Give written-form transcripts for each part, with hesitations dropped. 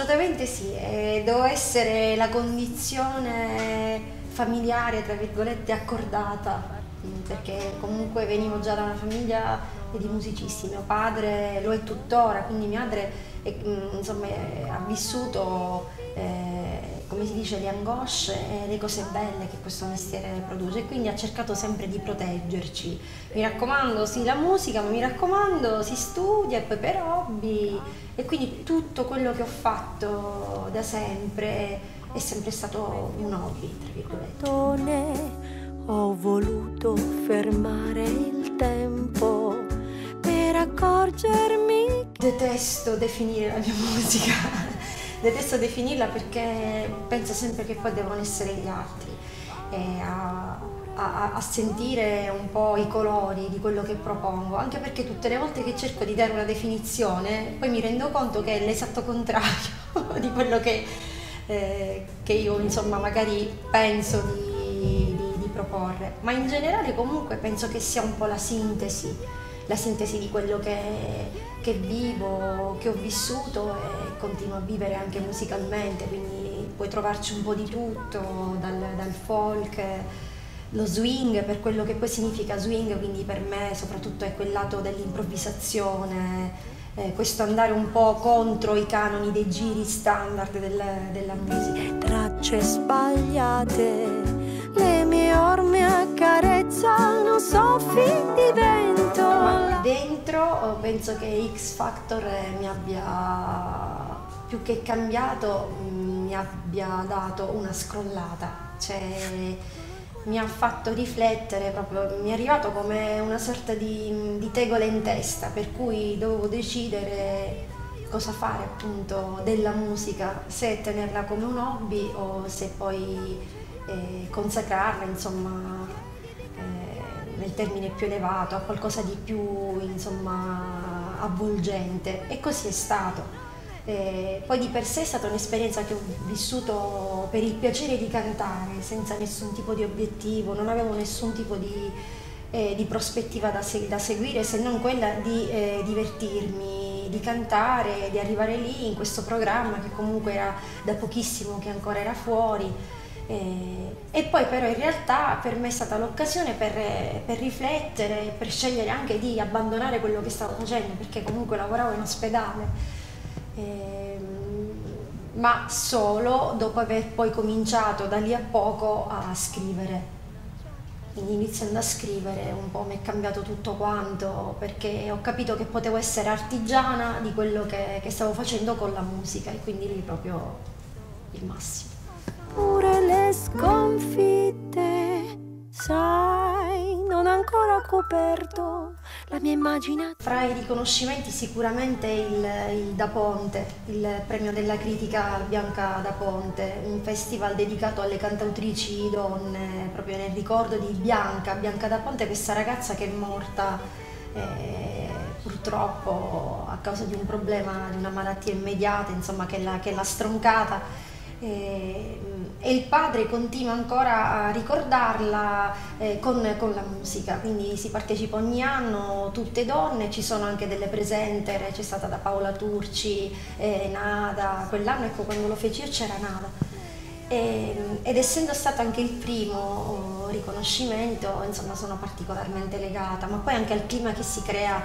Assolutamente sì, devo essere la condizione familiare, tra virgolette, accordata, perché comunque venivo già da una famiglia di musicisti, mio padre lo è tuttora, quindi mia madre insomma, ha vissuto, come si dice, le angosce e le cose belle che questo mestiere produce, e quindi ha cercato sempre di proteggerci. Mi raccomando, sì, la musica, ma mi raccomando, si studia e poi per hobby, e quindi tutto quello che ho fatto da sempre è sempre stato un hobby, tra virgolette. Ho voluto fermare il tempo per accorgermi. Detesto definire la mia musica, detesto definirla perché penso sempre che poi devono essere gli altri a sentire un po' i colori di quello che propongo, anche perché tutte le volte che cerco di dare una definizione poi mi rendo conto che è l'esatto contrario di quello che io insomma magari penso di proporre, ma in generale comunque penso che sia un po' la sintesi di quello che vivo, che ho vissuto e continuo a vivere anche musicalmente, quindi puoi trovarci un po' di tutto, dal folk, lo swing, per quello che poi significa swing, quindi per me soprattutto è quel lato dell'improvvisazione, questo andare un po' contro i canoni dei giri standard della musica. Tracce sbagliate, le mie orme accarezzano soffi di vento. Ma dentro penso che X Factor mi abbia, più che cambiato, mi abbia dato una scrollata, cioè mi ha fatto riflettere proprio, mi è arrivato come una sorta di tegola in testa, per cui dovevo decidere cosa fare appunto della musica, se tenerla come un hobby o se poi consacrarla, insomma, nel termine più elevato, a qualcosa di più, insomma, avvolgente, e così è stato. Poi di per sé è stata un'esperienza che ho vissuto per il piacere di cantare, senza nessun tipo di obiettivo, non avevo nessun tipo di prospettiva da seguire, se non quella di divertirmi, di cantare, di arrivare lì in questo programma che comunque era da pochissimo che ancora era fuori. E poi però in realtà per me è stata l'occasione per riflettere, per scegliere anche di abbandonare quello che stavo facendo, perché comunque lavoravo in ospedale, ma solo dopo aver poi cominciato da lì a poco a scrivere. Quindi iniziando a scrivere un po' mi è cambiato tutto quanto, perché ho capito che potevo essere artigiana di quello che stavo facendo con la musica, e quindi lì proprio il massimo. Pure le sconfitte, sai, non ho ancora coperto la mia immaginazione. Fra i riconoscimenti sicuramente il Da Ponte, il premio della critica Bianca Da Ponte, un festival dedicato alle cantautrici donne, proprio nel ricordo di Bianca Da Ponte, questa ragazza che è morta purtroppo a causa di un problema, di una malattia immediata, insomma, che l'ha stroncata. E il padre continua ancora a ricordarla con la musica, quindi si partecipa ogni anno, tutte donne, ci sono anche delle presenter, c'è stata da Paola Turci, Nada, quell'anno, ecco, quando lo feci io c'era Nada, ed essendo stato anche il primo riconoscimento, insomma, sono particolarmente legata, ma poi anche al clima che si crea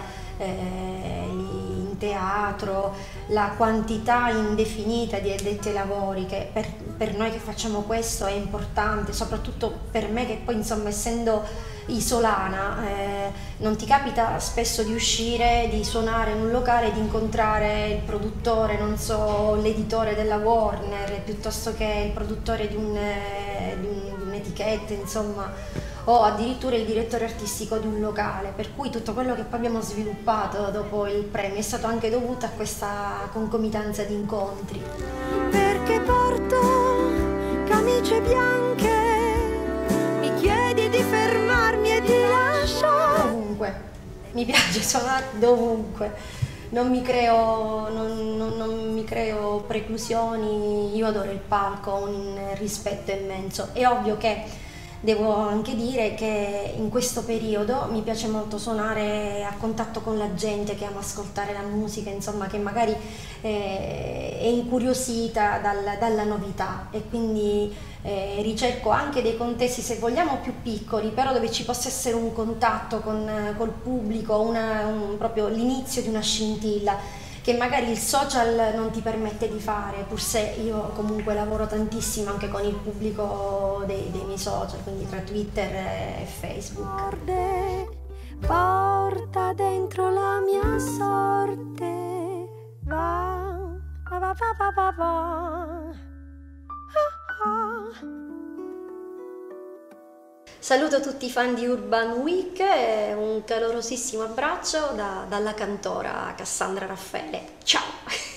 in teatro, la quantità indefinita di addetti ai lavori, che per noi che facciamo questo è importante, soprattutto per me che poi, insomma, essendo isolana, non ti capita spesso di uscire, di suonare in un locale e di incontrare il produttore, non so, l'editore della Warner, piuttosto che il produttore di un'etichetta, insomma, o addirittura il direttore artistico di un locale, per cui tutto quello che poi abbiamo sviluppato dopo il premio è stato anche dovuto a questa concomitanza di incontri. Perché porto camicie bianche, mi chiedi di fermarmi e di lasciare. Ovunque, mi piace suonare dovunque, non mi creo preclusioni, io adoro il palco, ho un rispetto immenso. È ovvio che Devo anche dire che in questo periodo mi piace molto suonare a contatto con la gente che ama ascoltare la musica, insomma, che magari è incuriosita dalla novità, e quindi ricerco anche dei contesti, se vogliamo, più piccoli, però dove ci possa essere un contatto col pubblico, proprio l'inizio di una scintilla che magari il social non ti permette di fare, pur se io comunque lavoro tantissimo anche con il pubblico dei miei social, quindi tra Twitter e Facebook. Porta dentro la mia sorte, va, va, va, va, va, va. Ah, ah. Saluto tutti i fan di Urban Week e un calorosissimo abbraccio dalla cantora Cassandra Raffaele. Ciao!